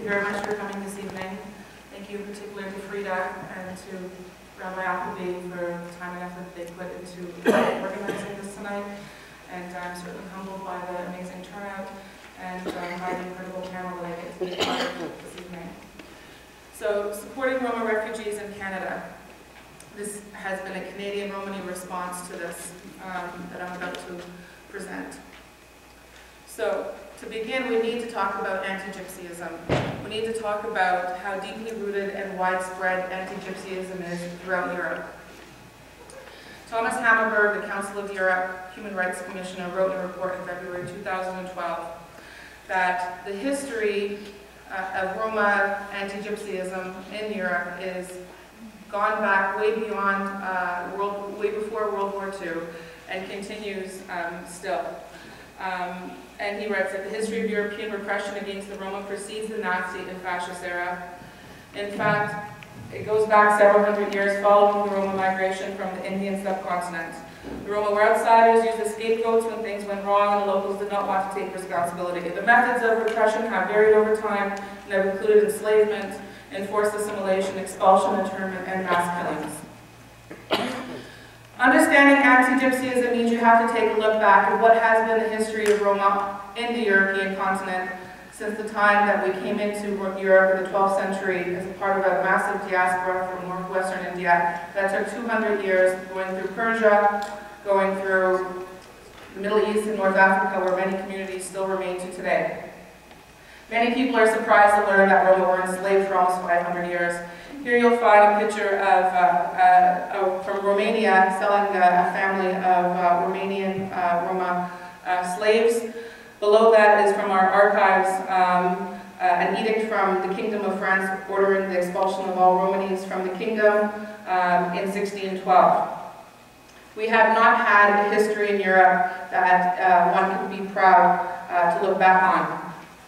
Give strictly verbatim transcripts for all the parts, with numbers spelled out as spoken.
you very much for coming this evening. Thank you in particular to Frida and to Rabbi Appleby for the time and effort they put into organizing this tonight. And I'm certainly humbled by the amazing turnout and um, by the incredible panel that I get to be part of this evening. So, supporting Roma refugees in Canada. This has been a Canadian Romani response to this um, that I'm about to present. So, to begin, we need to talk about anti-Gypsyism. We need to talk about how deeply rooted and widespread anti-Gypsyism is throughout Europe. Thomas Hammerberg, the Council of Europe Human Rights Commissioner, wrote in a report in February two thousand twelve that the history uh, of Roma anti-Gypsyism in Europe is gone back way beyond, uh, world, way before World War Two and continues um, still. Um, and he writes that the history of European repression against the Roma precedes the Nazi and fascist era. In fact, it goes back several hundred years following the Roma migration from the Indian subcontinent. The Roma were outsiders, used as scapegoats when things went wrong, and the locals did not want to take responsibility. The methods of repression have varied over time and have included enslavement, enforced assimilation, expulsion, internment, and mass killings. Understanding anti-Gypsyism means you have to take a look back at what has been the history of Roma in the European continent since the time that we came into Europe in the twelfth century as a part of a massive diaspora from northwestern India. That took two hundred years, going through Persia, going through the Middle East and North Africa, where many communities still remain to today. Many people are surprised to learn that Roma were enslaved for almost five hundred years. Here you'll find a picture of, uh, uh, from Romania selling a, a family of uh, Romanian uh, Roma uh, slaves. Below that is from our archives, um, uh, an edict from the Kingdom of France ordering the expulsion of all Romanis from the kingdom um, in sixteen twelve. We have not had a history in Europe that uh, one can be proud uh, to look back on.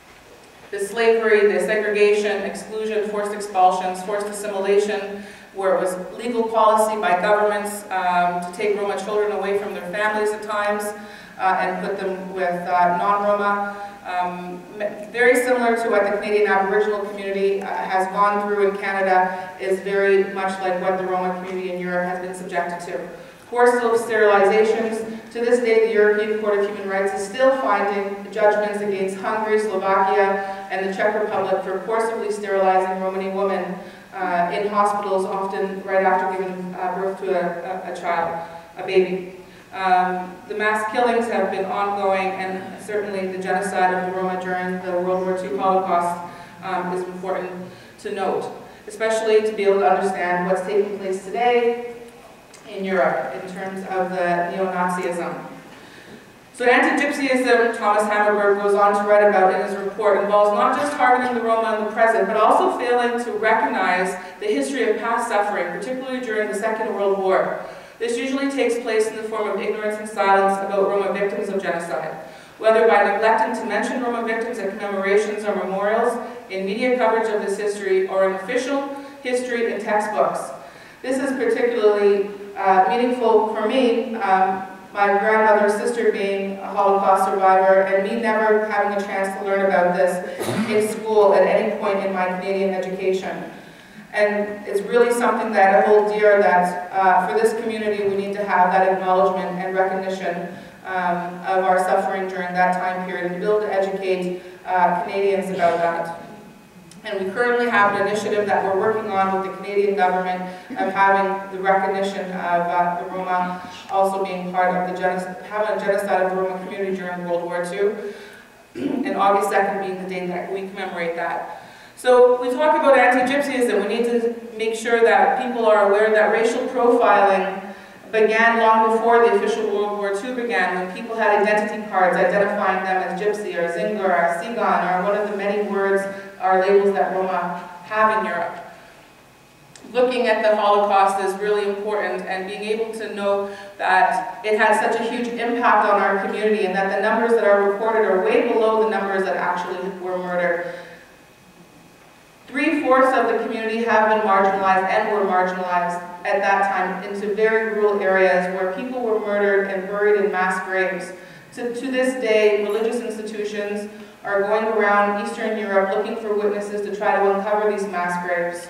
The slavery, the segregation, exclusion, forced expulsions, forced assimilation, where it was legal policy by governments um, to take Roma children away from their families at times uh, and put them with uh, non-Roma. Um, very similar to what the Canadian Aboriginal community uh, has gone through in Canada, is very much like what the Roma community in Europe has been subjected to. Forced sterilizations. To this day, the European Court of Human Rights is still finding judgments against Hungary, Slovakia, and the Czech Republic for forcibly sterilizing Romani women uh, in hospitals, often right after giving uh, birth to a, a, a child, a baby. Um, the mass killings have been ongoing, and certainly the genocide of the Roma during the World War Two Holocaust um, is important to note, especially to be able to understand what's taking place today in Europe in terms of the neo-Nazism. So anti-Gypsyism, Thomas Hammerberg goes on to write about in his report, involves not just targeting the Roma in the present, but also failing to recognize the history of past suffering, particularly during the Second World War. This usually takes place in the form of ignorance and silence about Roma victims of genocide, whether by neglecting to mention Roma victims at commemorations or memorials, in media coverage of this history, or in official history and textbooks. This is particularly Uh, meaningful for me, um, my grandmother's sister being a Holocaust survivor, and me never having a chance to learn about this in school at any point in my Canadian education. And it's really something that I hold dear, that uh, for this community we need to have that acknowledgement and recognition um, of our suffering during that time period, and to be able to educate uh, Canadians about that. And we currently have an initiative that we're working on with the Canadian government of having the recognition of uh, the Roma also being part of the genocide, having a genocide of the Roma community during World War Two, and August second being the day that we commemorate that. So we talk about anti-Gypsyism. We need to make sure that people are aware that racial profiling began long before the official World War Two began, when people had identity cards identifying them as Gypsy or Zinger or Sigan or one of the many words or labels that Roma have in Europe. Looking at the Holocaust is really important, and being able to know that it had such a huge impact on our community, and that the numbers that are reported are way below the numbers that actually were murdered. Three-fourths of the community have been marginalized and were marginalized at that time into very rural areas where people were murdered and buried in mass graves. To, to this day, religious institutions are going around Eastern Europe looking for witnesses to try to uncover these mass graves.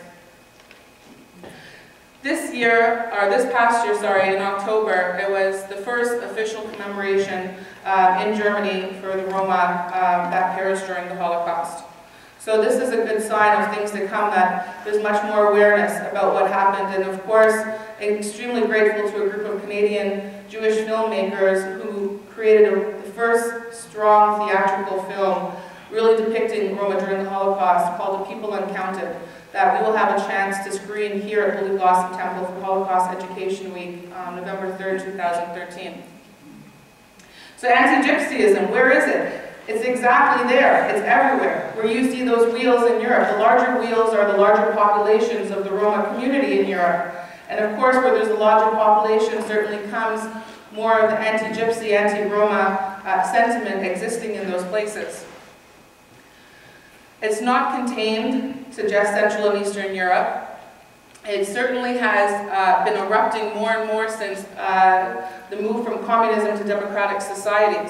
This year, or this past year, sorry, in October, it was the first official commemoration uh, in Germany for the Roma uh, that perished during the Holocaust. So this is a good sign of things to come, that there's much more awareness about what happened. And of course, I'm extremely grateful to a group of Canadian Jewish filmmakers who created a, the first strong theatrical film really depicting Roma during the Holocaust called The People Uncounted, that we will have a chance to screen here at Holy Blossom Temple for Holocaust Education Week on November third, two thousand thirteen. So anti-Gypsyism, where is it? It's exactly there. It's everywhere. Where you see those wheels in Europe. The larger wheels are the larger populations of the Roma community in Europe. And of course, where there's a larger population certainly comes more of the anti-Gypsy, anti-Roma uh, sentiment existing in those places. It's not contained to just Central and Eastern Europe. It certainly has uh, been erupting more and more since uh, the move from communism to democratic societies.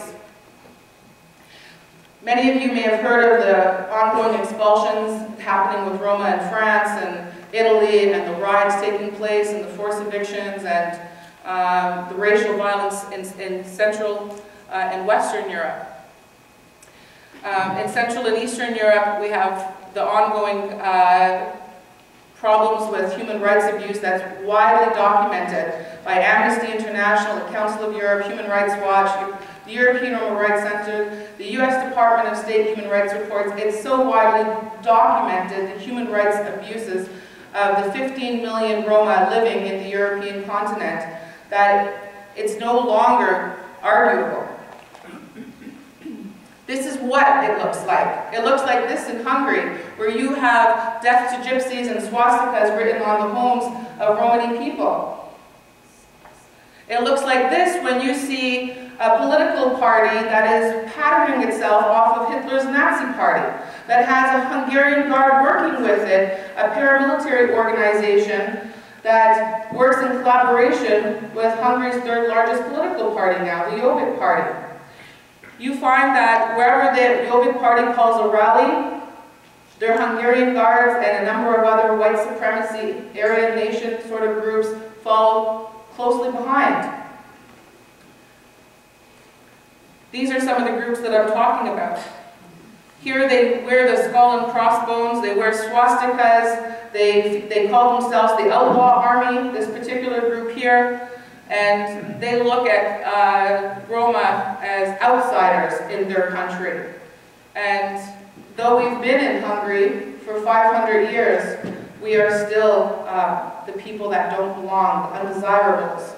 Many of you may have heard of the ongoing expulsions happening with Roma in France and Italy, and the riots taking place, and the forced evictions, and um, the racial violence in, in Central uh, and Western Europe. Um, in Central and Eastern Europe, we have the ongoing uh, problems with human rights abuse that's widely documented by Amnesty International, the Council of Europe, Human Rights Watch, the European Human Rights Center, the U S Department of State Human Rights reports. It's so widely documented, the human rights abuses of the fifteen million Roma living in the European continent, that it's no longer arguable. This is what it looks like. It looks like this in Hungary, where you have death to gypsies and swastikas written on the homes of Romani people. It looks like this when you see a political party that is patterning itself off of Hitler's Nazi party, that has a Hungarian Guard working with it, a paramilitary organization that works in collaboration with Hungary's third largest political party now, the Jobbik Party. You find that wherever the Jobbik Party calls a rally, their Hungarian Guards and a number of other white supremacy, Aryan nation sort of groups follow closely behind. These are some of the groups that I'm talking about. Here they wear the skull and crossbones, they wear swastikas, they, they call themselves the Outlaw Army, this particular group here, and they look at uh, Roma as outsiders in their country. And though we've been in Hungary for five hundred years, we are still uh, the people that don't belong, the undesirables.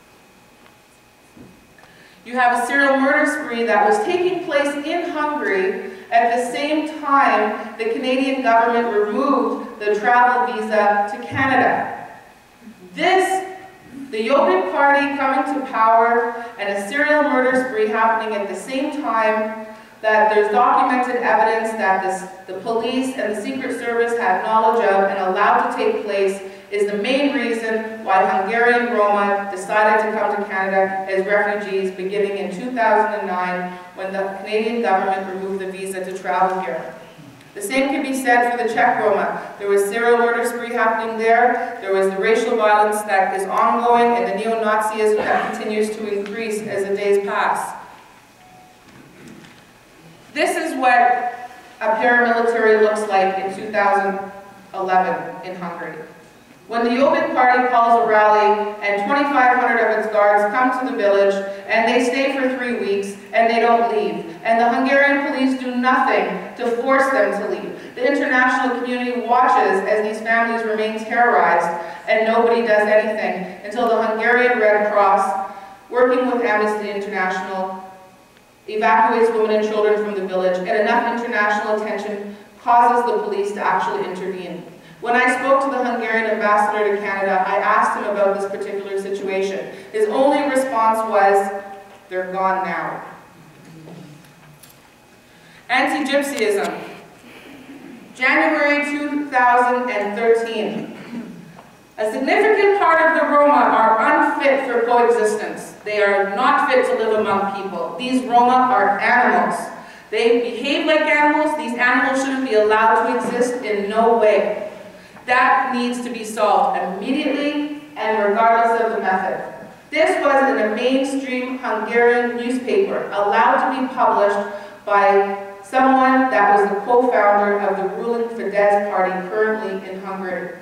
You have a serial murder spree that was taking place in Hungary at the same time the Canadian government removed the travel visa to Canada. This, the Jobbik Party coming to power, and a serial murder spree happening at the same time that there's documented evidence that this, the police and the Secret Service had knowledge of and allowed to take place, is the main reason why Hungarian Roma decided to come to Canada as refugees beginning in two thousand nine, when the Canadian government removed the visa to travel here. The same can be said for the Czech Roma. There was serial murder spree happening there. There was the racial violence that is ongoing and the neo-Nazism that continues to increase as the days pass. This is what a paramilitary looks like in two thousand eleven in Hungary. When the Jobbik Party calls a rally and twenty-five hundred of its guards come to the village and they stay for three weeks and they don't leave. And the Hungarian police do nothing to force them to leave. The international community watches as these families remain terrorized and nobody does anything until the Hungarian Red Cross, working with Amnesty International, evacuates women and children from the village, and enough international attention causes the police to actually intervene. When I spoke to the Hungarian ambassador to Canada, I asked him about this particular situation. His only response was, "They're gone now." Anti-Gypsyism. January two thousand thirteen. A significant part of the Roma are unfit for coexistence. They are not fit to live among people. These Roma are animals. They behave like animals. These animals shouldn't be allowed to exist in no way. That needs to be solved immediately and regardless of the method. This was in a mainstream Hungarian newspaper, allowed to be published by someone that was the co-founder of the ruling Fidesz party currently in Hungary.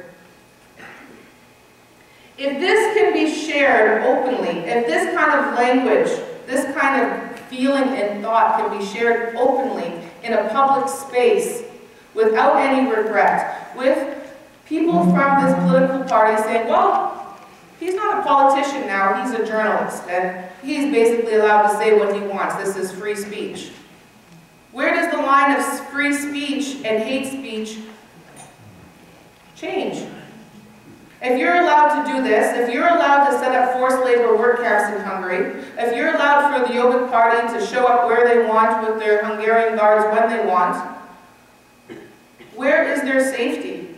If this can be shared openly, if this kind of language, this kind of feeling and thought can be shared openly in a public space without any regret, with people from this political party saying, well, he's not a politician now, he's a journalist, and he's basically allowed to say what he wants. This is free speech. Where does the line of free speech and hate speech change? If you're allowed to do this, if you're allowed to set up forced labor work camps in Hungary, if you're allowed for the Jobbik party to show up where they want with their Hungarian guards when they want, where is their safety?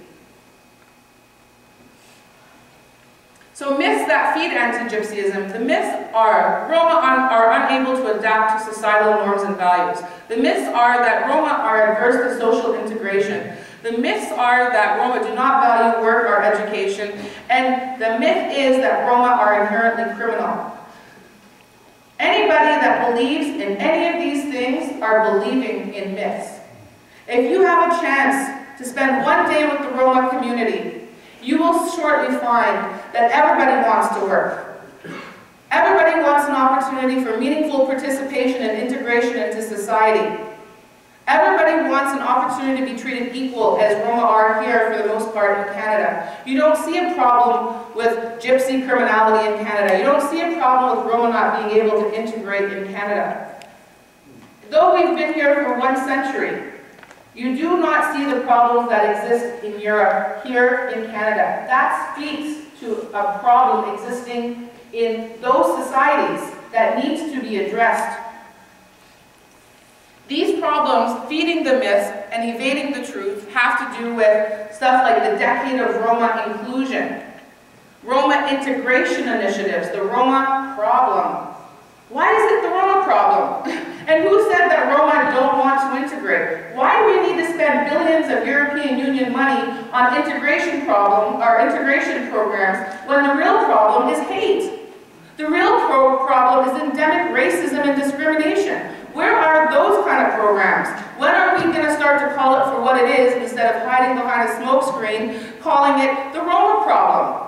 So myths that feed anti-Gypsyism, the myths are Roma are unable to adapt to societal norms and values. The myths are that Roma are adverse to social integration. The myths are that Roma do not value work or education, and the myth is that Roma are inherently criminal. Anybody that believes in any of these things are believing in myths. If you have a chance to spend one day with the Roma community, you will shortly find that everybody wants to work. Everybody wants an opportunity for meaningful participation and integration into society. Everybody wants an opportunity to be treated equal, as Roma are here for the most part in Canada. You don't see a problem with gypsy criminality in Canada. You don't see a problem with Roma not being able to integrate in Canada. Though we've been here for one century, you do not see the problems that exist in Europe here in Canada. That speaks to a problem existing in those societies that needs to be addressed. These problems, feeding the myths and evading the truth, have to do with stuff like the decade of Roma inclusion, Roma integration initiatives, the Roma problem. Why is it the Roma problem? And who said that Roma don't want to integrate? Why do we need to spend billions of European Union money on integration problem or integration programs when the real problem is hate? The real pro problem is endemic racism and discrimination. Where are those kind of programs? When are we going to start to call it for what it is instead of hiding behind a smokescreen, calling it the Roma problem?